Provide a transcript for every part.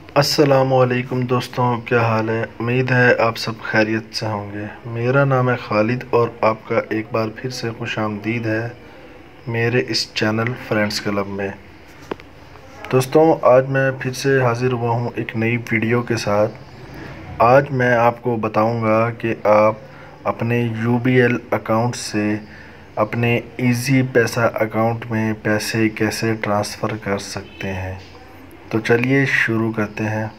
अस्सलामुअलैकुम दोस्तों, क्या हाल है। उम्मीद है आप सब खैरियत से होंगे। मेरा नाम है खालिद और आपका एक बार फिर से खुशामदीद है मेरे इस चैनल फ्रेंड्स क्लब में। दोस्तों, आज मैं फिर से हाज़िर हुआ हूँ एक नई वीडियो के साथ। आज मैं आपको बताऊँगा कि आप अपने यूबीएल अकाउंट से अपने इजी पैसा अकाउंट में पैसे कैसे ट्रांसफ़र कर सकते हैं। तो चलिए शुरू करते हैं।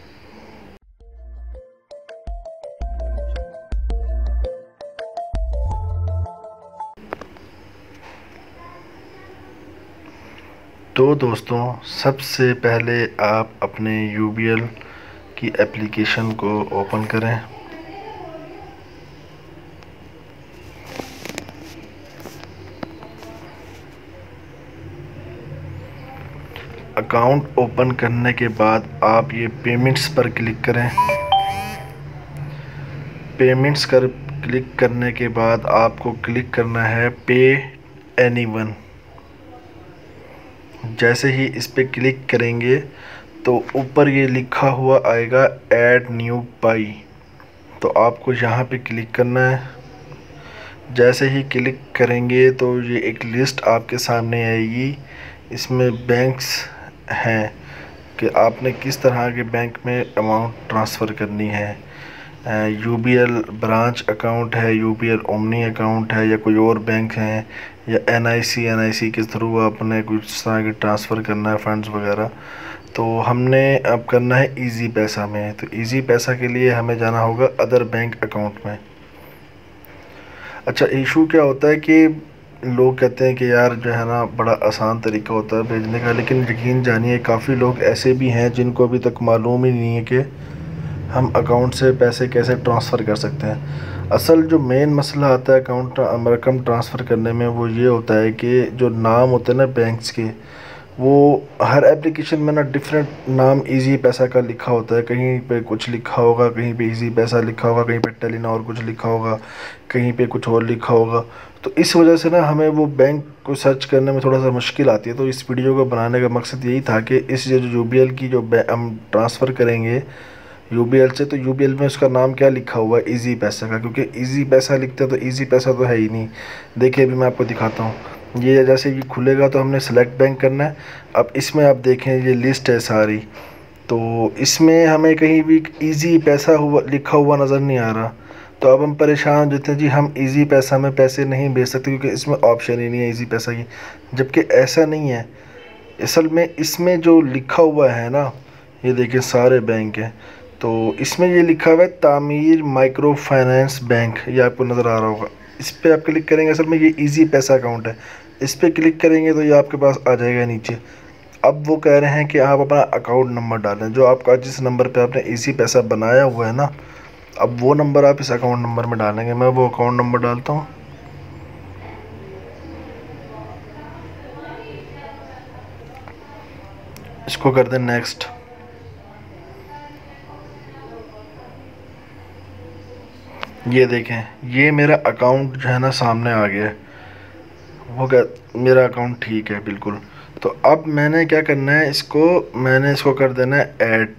तो दोस्तों, सबसे पहले आप अपने यूबीएल की एप्लीकेशन को ओपन करें। अकाउंट ओपन करने के बाद आप ये पेमेंट्स पर क्लिक करें। पेमेंट्स कर क्लिक करने के बाद आपको क्लिक करना है पे एनीवन। जैसे ही इस पे क्लिक करेंगे तो ऊपर ये लिखा हुआ आएगा ऐड न्यू पाई। तो आपको यहाँ पे क्लिक करना है। जैसे ही क्लिक करेंगे तो ये एक लिस्ट आपके सामने आएगी। इसमें बैंक्स हैं कि आपने किस तरह के बैंक में अमाउंट ट्रांसफ़र करनी है। यूबीएल ब्रांच अकाउंट है, यूबीएल ओमनी अकाउंट है, या कोई और बैंक है, या एनआईसी के थ्रू आपने कुछ तरह की ट्रांसफ़र करना है फ़ंड्स वगैरह। तो हमने अब करना है इजी पैसा में। तो इजी पैसा के लिए हमें जाना होगा अदर बैंक अकाउंट में। अच्छा, इशू क्या होता है कि लोग कहते हैं कि यार जो है ना बड़ा आसान तरीका होता है भेजने का, लेकिन यकीन जानिए काफ़ी लोग ऐसे भी हैं जिनको अभी तक मालूम ही नहीं है कि हम अकाउंट से पैसे कैसे ट्रांसफ़र कर सकते हैं। असल जो मेन मसला आता है अकाउंट रकम ट्रांसफ़र करने में वो ये होता है कि जो नाम होते हैं ना बैंक्स के, वो हर एप्लीकेशन में ना डिफरेंट नाम इजी पैसा का लिखा होता है। कहीं पे कुछ लिखा होगा, कहीं पे इजी पैसा लिखा होगा, कहीं पे टेलीनॉर कुछ लिखा होगा, कहीं पे कुछ और लिखा होगा। तो इस वजह से ना हमें वो बैंक को सर्च करने में थोड़ा सा मुश्किल आती है। तो इस वीडियो को बनाने का मकसद यही था कि इस जो यूबीएल की जो हम ट्रांसफ़र करेंगे यूबीएल से, तो यूबीएल में उसका नाम क्या लिखा हुआ है इजी पैसा का, क्योंकि इजी पैसा लिखते हैं तो इजी पैसा तो है ही नहीं। देखिए अभी मैं आपको दिखाता हूँ। ये जैसे ये खुलेगा तो हमने सेलेक्ट बैंक करना है। अब इसमें आप देखें ये लिस्ट है सारी, तो इसमें हमें कहीं भी इजी पैसा हुआ लिखा हुआ नज़र नहीं आ रहा। तो अब हम परेशान हो जाते हैं जी, हम इजी पैसा में पैसे नहीं भेज सकते क्योंकि इसमें ऑप्शन ही नहीं है इजी पैसा की। जबकि ऐसा नहीं है। असल में इसमें जो लिखा हुआ है ना, ये देखिए सारे बैंक हैं। तो इसमें ये लिखा हुआ है तामीर माइक्रो फाइनेंस बैंक, ये आपको नज़र आ रहा होगा। इस पर आप क्लिक करेंगे, असल में ये इजी पैसा अकाउंट है। इस पर क्लिक करेंगे तो ये आपके पास आ जाएगा नीचे। अब वो कह रहे हैं कि आप अपना अकाउंट नंबर डालें, जो आपका जिस नंबर पे आपने इजी पैसा बनाया हुआ है ना, अब वो नंबर आप इस अकाउंट नंबर में डालेंगे। मैं वो अकाउंट नंबर डालता हूँ। इसको कर दें नेक्स्ट। ये देखें ये मेरा अकाउंट जो है ना सामने आ गया है। वो क्या, मेरा अकाउंट ठीक है बिल्कुल। तो अब मैंने क्या करना है, मैंने इसको कर देना है ऐड,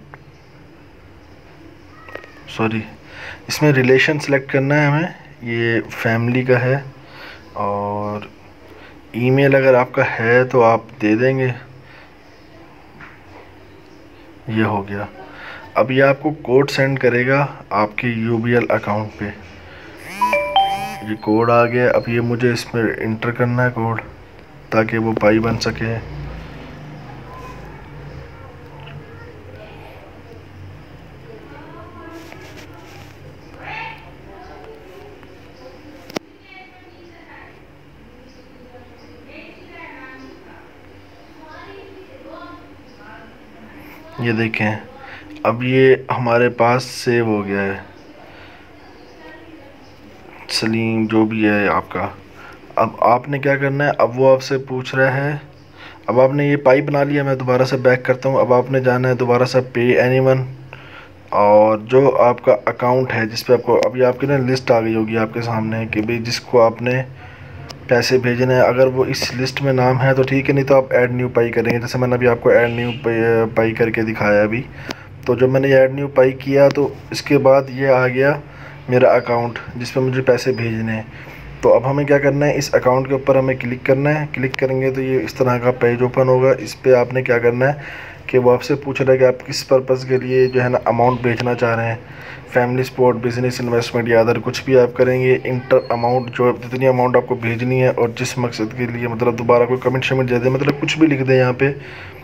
सॉरी, इसमें रिलेशन सेलेक्ट करना है हमें। ये फैमिली का है और ईमेल अगर आपका है तो आप दे देंगे। ये हो गया। अब ये आपको कोड सेंड करेगा आपके यूबीएल अकाउंट पे। ये कोड आ गया। अब ये मुझे इसमें इंटर करना है कोड, ताकि वो पाई बन सके। ये देखें अब ये हमारे पास सेव हो गया है, सलीम जो भी है आपका। अब आपने क्या करना है, अब वो आपसे पूछ रहा है। अब आपने ये पाई बना लिया, मैं दोबारा से बैक करता हूँ। अब आपने जाना है दोबारा से पे एनीवन, और जो आपका अकाउंट है जिस पे आपको अभी आपकी ना लिस्ट आ गई होगी आपके सामने कि भाई जिसको आपने पैसे भेजने हैं। अगर वो इस लिस्ट में नाम है तो ठीक है, नहीं तो आप ऐड न्यू पाई करेंगे। जैसे मैंने अभी आपको ऐड न्यू पाई करके दिखाया अभी। तो जब मैंने ऐड न्यू पाई किया तो इसके बाद ये आ गया मेरा अकाउंट जिस पर मुझे पैसे भेजने हैं। तो अब हमें क्या करना है, इस अकाउंट के ऊपर हमें क्लिक करना है। क्लिक करेंगे तो ये इस तरह का पेज ओपन होगा। इस पर आपने क्या करना है कि वो आपसे पूछ रहा है कि आप किस पर्पज़ के लिए जो है ना अमाउंट भेजना चाह रहे हैं, फैमिली सपोर्ट, बिज़नेस, इन्वेस्टमेंट या अदर कुछ भी आप करेंगे। इंटर अमाउंट जो जितनी अमाउंट आपको भेजनी है और जिस मकसद के लिए, मतलब दोबारा कोई कमेंट शमेंट दे दें, मतलब कुछ भी लिख दें यहाँ पे।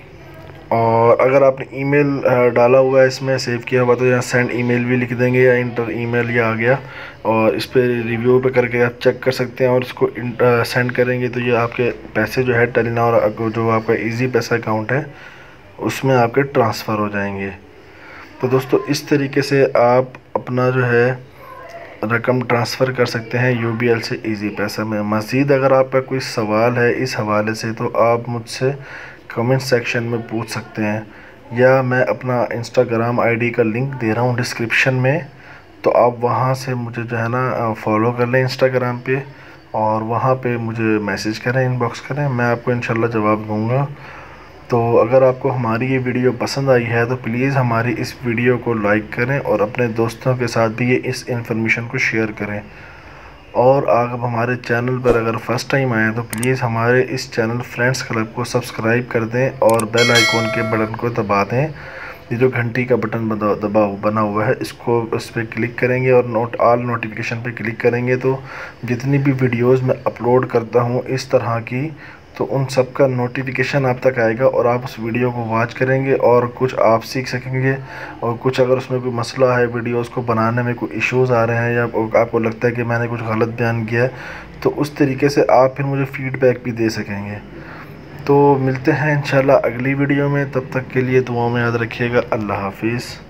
और अगर आपने ईमेल डाला हुआ है इसमें सेव किया हुआ तो यहाँ सेंड ईमेल भी लिख देंगे या इंटर ईमेल ये आ गया। और इस पर रिव्यू पे करके आप चेक कर सकते हैं और इसको सेंड करेंगे तो ये आपके पैसे जो है टेलीनॉर जो आपका इजी पैसा अकाउंट है उसमें आपके ट्रांसफ़र हो जाएंगे। तो दोस्तों इस तरीके से आप अपना जो है रकम ट्रांसफ़र कर सकते हैं UBL से इजी पैसा में। मज़ीद अगर आपका कोई सवाल है इस हवाले से तो आप मुझसे कमेंट सेक्शन में पूछ सकते हैं या मैं अपना इंस्टाग्राम ID का लिंक दे रहा हूँ डिस्क्रिप्शन में, तो आप वहाँ से मुझे जो है ना फॉलो कर लें इंस्टाग्राम पे और वहाँ पे मुझे मैसेज करें, इनबॉक्स करें, मैं आपको इंशाल्लाह जवाब दूँगा। तो अगर आपको हमारी ये वीडियो पसंद आई है तो प्लीज़ हमारी इस वीडियो को लाइक करें और अपने दोस्तों के साथ भी ये इस इन्फॉर्मेशन को शेयर करें। और आप हमारे चैनल पर अगर फ़र्स्ट टाइम आए तो प्लीज़ हमारे इस चैनल फ्रेंड्स क्लब को सब्सक्राइब कर दें और बेल आइकॉन के बटन को दबा दें। ये जो घंटी का बटन बना हुआ है इसको उस पर क्लिक करेंगे और ऑल नोटिफिकेशन पे क्लिक करेंगे तो जितनी भी वीडियोस मैं अपलोड करता हूँ इस तरह की, तो उन सब का नोटिफिकेशन आप तक आएगा और आप उस वीडियो को वॉच करेंगे और कुछ आप सीख सकेंगे। और कुछ अगर उसमें कोई मसला है, वीडियोस को बनाने में कोई इश्यूज़ आ रहे हैं या आपको लगता है कि मैंने कुछ गलत बयान किया है तो उस तरीके से आप फिर मुझे फ़ीडबैक भी दे सकेंगे। तो मिलते हैं इंशाल्लाह अगली वीडियो में, तब तक के लिए दुआओं में याद रखिएगा। अल्लाह हाफिज़।